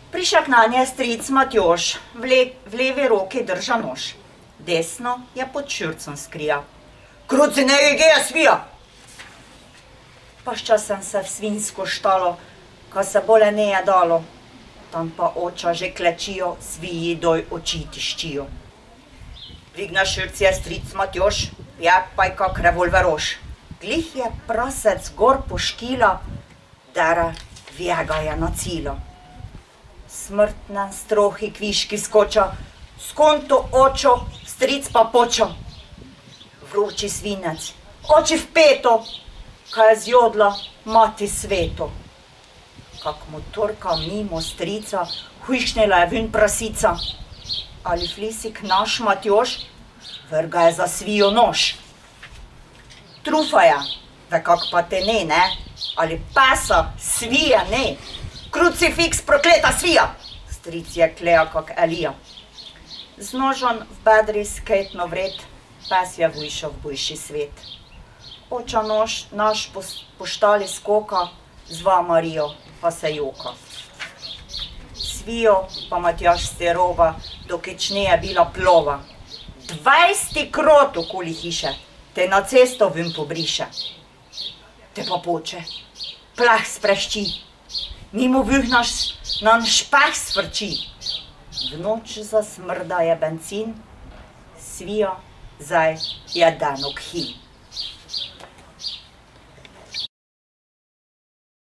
Prišel na nje stric Matjož, v levi roki drža nož. Desno je pod šurcem skrija. Kruci ne geja svija! Pašča sem se v svinjsko štalo, ko se bole ne je dalo. Tam pa oča že klečijo, sviji doj oči tiščijo. Dvigna šurc je stric Matjož, jak pa je kak revolveroš. Glih je prasec gor poškila, dera vjega je na cilo. Smrtne strohi kviški skoča, skonto očo, stric pa poča. Vroči svinec, oči v peto, kaj je zjodla mati sveto. Kak motorka mimo strica, hujšnila je ven prasica. Ali flisik naš Matjož, vrga je za svijo nož. Trufa je, ve kak pa te ne, ali pesa svija ne. Krucifiks prokleta svija, stric je kleja kak Elija. Z nožem v bedri skejtno vred, pes je vujšel v bujši svet. Oča naš poštali skoka, zva Marijo pa se joka. Svijo pa Matjaž sterova, dokeč ne je bila plova. 20 krot okoli hiše, te na cesto ven pobriše. Te pa poče, plah sprešči, mimo vihnaš nan špeh svrči. V noč zasmrda je bencin, svijo zdaj je dan okhin.